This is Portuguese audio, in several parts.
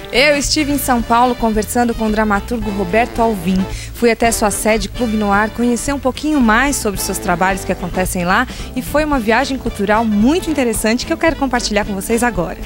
Eu estive em São Paulo conversando com o dramaturgo Roberto Alvim. Fui até sua sede, Clube Noir, conhecer um pouquinho mais sobre seus trabalhos que acontecem lá e foi uma viagem cultural muito interessante que eu quero compartilhar com vocês agora.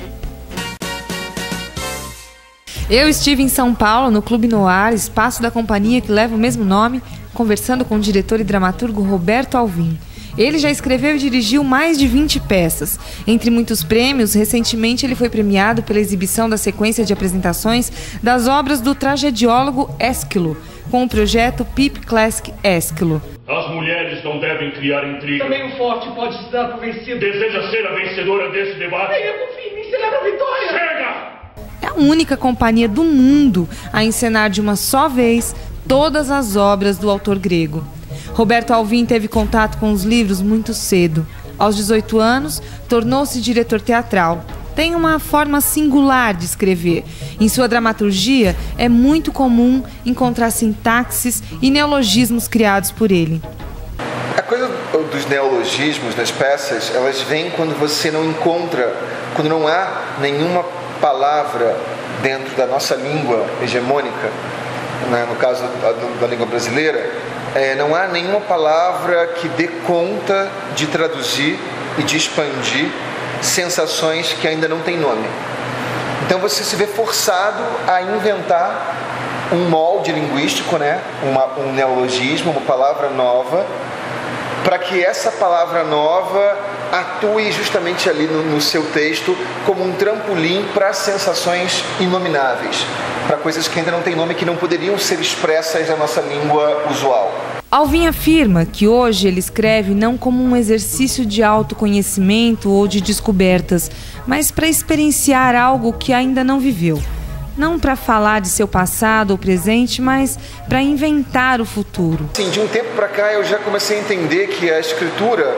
Eu estive em São Paulo, no Clube Noir, espaço da companhia que leva o mesmo nome, conversando com o diretor e dramaturgo Roberto Alvim. Ele já escreveu e dirigiu mais de 20 peças. Entre muitos prêmios, recentemente ele foi premiado pela exibição da sequência de apresentações das obras do tragediólogo Ésquilo, com o projeto Pip Classic Ésquilo. As mulheres não devem criar intriga. Também o forte pode se dar por vencido. Deseja ser a vencedora desse debate? Venha, confie em mim, celebra a vitória! Chega! É a única companhia do mundo a encenar de uma só vez todas as obras do autor grego. Roberto Alvim teve contato com os livros muito cedo. Aos 18 anos, tornou-se diretor teatral. Tem uma forma singular de escrever. Em sua dramaturgia, é muito comum encontrar sintaxes e neologismos criados por ele. A coisa dos neologismos das peças, elas vêm quando você não encontra, quando não há nenhuma palavra dentro da nossa língua hegemônica, né, no caso da língua brasileira, não há nenhuma palavra que dê conta de traduzir e de expandir sensações que ainda não têm nome. Então você se vê forçado a inventar um molde linguístico, né? Um neologismo, uma palavra nova, para que essa palavra nova atue justamente ali no seu texto como um trampolim para sensações inomináveis, para coisas que ainda não têm nome, que não poderiam ser expressas na nossa língua usual. Alvim afirma que hoje ele escreve não como um exercício de autoconhecimento ou de descobertas, mas para experienciar algo que ainda não viveu. Não para falar de seu passado ou presente, mas para inventar o futuro. Sim, de um tempo para cá eu já comecei a entender que a escritura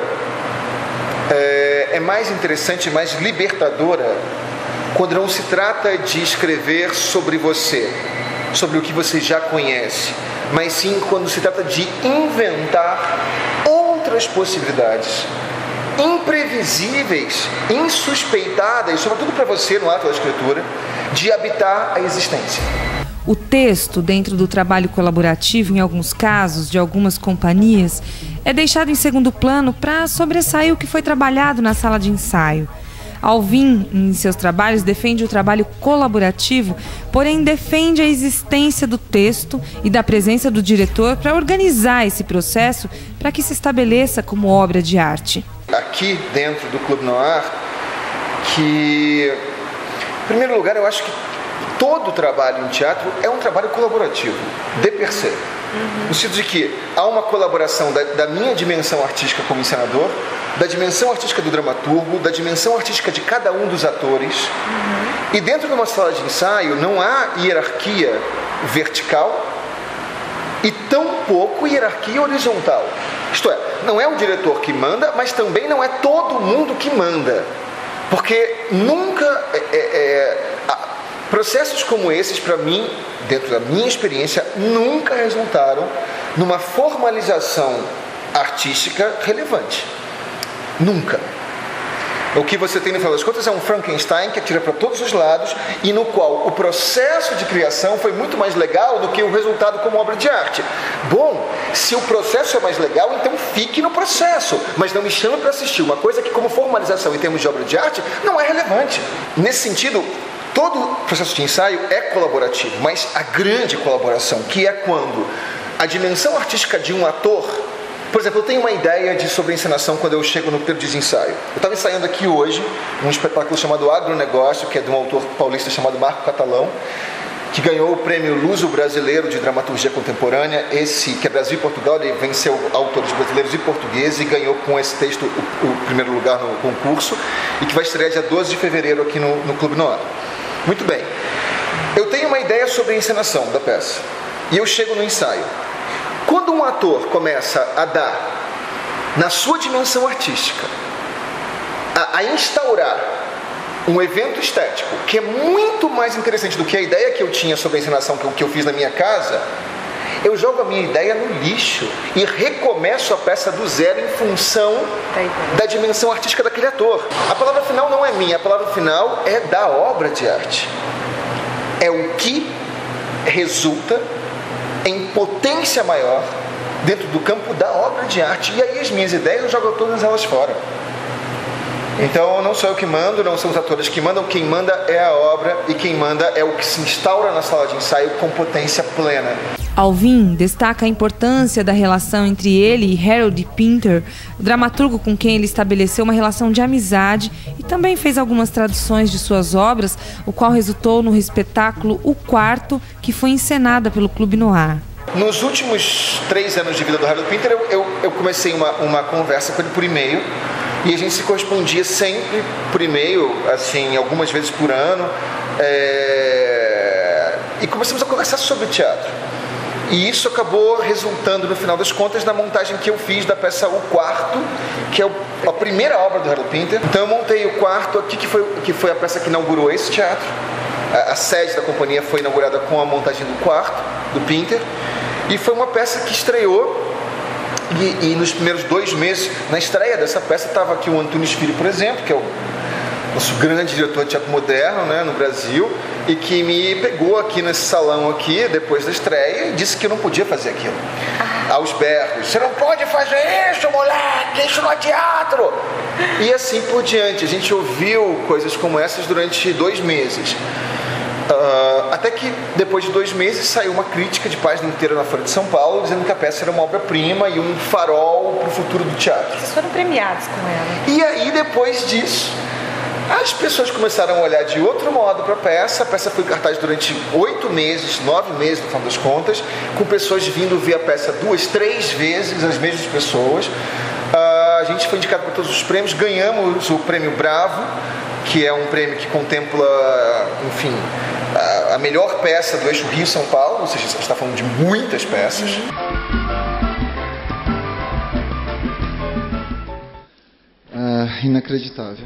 é mais interessante, mais libertadora quando não se trata de escrever sobre você, sobre o que você já conhece, mas sim quando se trata de inventar outras possibilidades imprevisíveis, insuspeitadas, sobretudo para você no ato da escritura, de habitar a existência. O texto, dentro do trabalho colaborativo, em alguns casos, de algumas companhias, é deixado em segundo plano para sobressair o que foi trabalhado na sala de ensaio. Alvim, em seus trabalhos, defende o trabalho colaborativo, porém defende a existência do texto e da presença do diretor para organizar esse processo para que se estabeleça como obra de arte. Aqui dentro do Clube Noir, que, em primeiro lugar, eu acho que todo trabalho em teatro é um trabalho colaborativo, de per se. No sentido de que há uma colaboração da minha dimensão artística como encenador, da dimensão artística do dramaturgo, da dimensão artística de cada um dos atores. E dentro de uma sala de ensaio não há hierarquia vertical e tampouco hierarquia horizontal. Isto é, não é o diretor que manda, mas também não é todo mundo que manda. Porque nunca... processos como esses, para mim, dentro da minha experiência, nunca resultaram numa formalização artística relevante. Nunca. O que você tem no final das contas é um Frankenstein que atira para todos os lados e no qual o processo de criação foi muito mais legal do que o resultado como obra de arte. Bom, se o processo é mais legal, então fique no processo, mas não me chame para assistir uma coisa que como formalização em termos de obra de arte não é relevante. Nesse sentido, todo processo de ensaio é colaborativo, mas a grande colaboração, que é quando a dimensão artística de um ator... Por exemplo, eu tenho uma ideia sobre encenação quando eu chego no período de ensaio. Eu estava ensaiando aqui hoje um espetáculo chamado Agronegócio, que é de um autor paulista chamado Marco Catalão, que ganhou o prêmio Luso Brasileiro de Dramaturgia Contemporânea, esse que é Brasil e Portugal, ele venceu autores brasileiros e portugueses e ganhou com esse texto o primeiro lugar no concurso, e que vai estrear dia 12 de fevereiro aqui no Clube Noir. Muito bem, eu tenho uma ideia sobre a encenação da peça, e eu chego no ensaio. Quando um ator começa a dar, na sua dimensão artística, a instaurar um evento estético que é muito mais interessante do que a ideia que eu tinha sobre a encenação que eu fiz na minha casa, eu jogo a minha ideia no lixo e recomeço a peça do zero em função da dimensão artística daquele ator. A palavra final não é minha, a palavra final é da obra de arte. é o que resulta em potência maior dentro do campo da obra de arte. E aí as minhas ideias eu jogo todas elas fora. Então não sou eu que mando, não são os atores que mandam, quem manda é a obra e quem manda é o que se instaura na sala de ensaio com potência plena. Alvin destaca a importância da relação entre ele e Harold Pinter, o dramaturgo com quem ele estabeleceu uma relação de amizade, e também fez algumas traduções de suas obras, o qual resultou no espetáculo O Quarto, que foi encenada pelo Clube Noir. Nos últimos 3 anos de vida do Harold Pinter, eu comecei uma conversa com ele por e-mail, e a gente se correspondia sempre por e-mail, assim, algumas vezes por ano, e começamos a conversar sobre teatro. E isso acabou resultando, no final das contas, na montagem que eu fiz da peça O Quarto, que é a primeira obra do Harold Pinter. Então eu montei O Quarto aqui, que foi a peça que inaugurou esse teatro. A sede da companhia foi inaugurada com a montagem do Quarto, do Pinter. E foi uma peça que estreou. E nos primeiros 2 meses, na estreia dessa peça, estava aqui o Antunes Filho, por exemplo, que é o nosso grande diretor de teatro moderno, né, no Brasil, e que me pegou aqui nesse salão aqui, depois da estreia, e disse que eu não podia fazer aquilo. Aos berros: você não pode fazer isso, moleque, isso não é teatro! E assim por diante. A gente ouviu coisas como essas durante 2 meses. Até que depois de 2 meses saiu uma crítica de página inteira na Folha de São Paulo, dizendo que a peça era uma obra-prima e um farol para o futuro do teatro. Vocês foram premiados com ela. E aí, depois disso, as pessoas começaram a olhar de outro modo para a peça. A peça foi em cartaz durante 8 meses, 9 meses no final das contas, com pessoas vindo ver a peça 2, 3 vezes, as mesmas pessoas. A gente foi indicado para todos os prêmios, ganhamos o Prêmio Bravo, que é um prêmio que contempla, enfim, a melhor peça do eixo Rio-São Paulo, ou seja, você está falando de muitas peças. Inacreditável.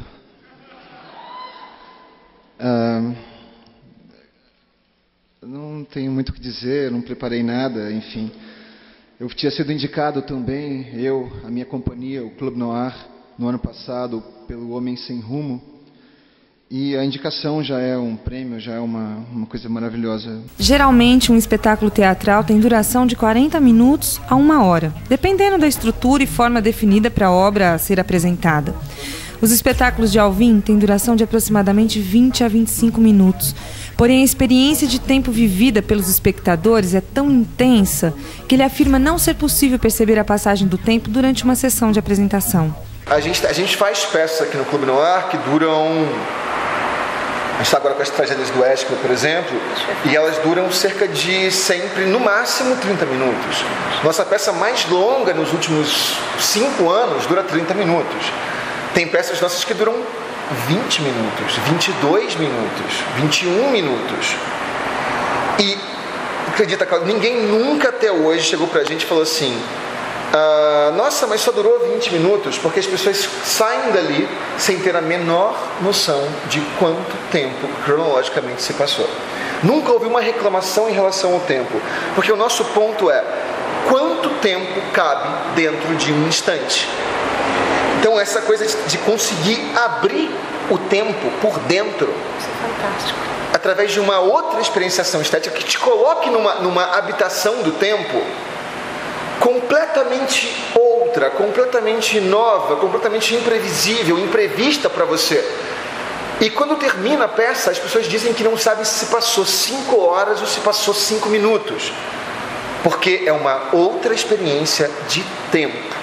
Não tenho muito o que dizer, não preparei nada, enfim. Eu tinha sido indicado também, a minha companhia, o Clube Noir, no ano passado, pelo Homem Sem Rumo. E a indicação já é um prêmio, já é uma coisa maravilhosa. Geralmente, um espetáculo teatral tem duração de 40 minutos a 1 hora, dependendo da estrutura e forma definida para a obra a ser apresentada. Os espetáculos de Alvin têm duração de aproximadamente 20 a 25 minutos. Porém, a experiência de tempo vivida pelos espectadores é tão intensa que ele afirma não ser possível perceber a passagem do tempo durante uma sessão de apresentação. A gente faz peças aqui no Clube Noir que duram... A gente está agora com as tragédias do Esquilo, por exemplo, e elas duram cerca de, sempre, no máximo, 30 minutos. Nossa peça mais longa nos últimos 5 anos dura 30 minutos. Tem peças nossas que duram 20 minutos, 22 minutos, 21 minutos. E, acredita, Cláudio, ninguém nunca até hoje chegou pra gente e falou assim: nossa, mas só durou 20 minutos, porque as pessoas saem dali sem ter a menor noção de quanto tempo cronologicamente se passou. Nunca houve uma reclamação em relação ao tempo, porque o nosso ponto é: quanto tempo cabe dentro de um instante? Então essa coisa de conseguir abrir o tempo por dentro, isso é fantástico, através de uma outra experienciação estética que te coloque numa habitação do tempo completamente outra, completamente nova, completamente imprevisível, imprevista para você. E quando termina a peça, as pessoas dizem que não sabem se passou 5 horas ou se passou 5 minutos, porque é uma outra experiência de tempo.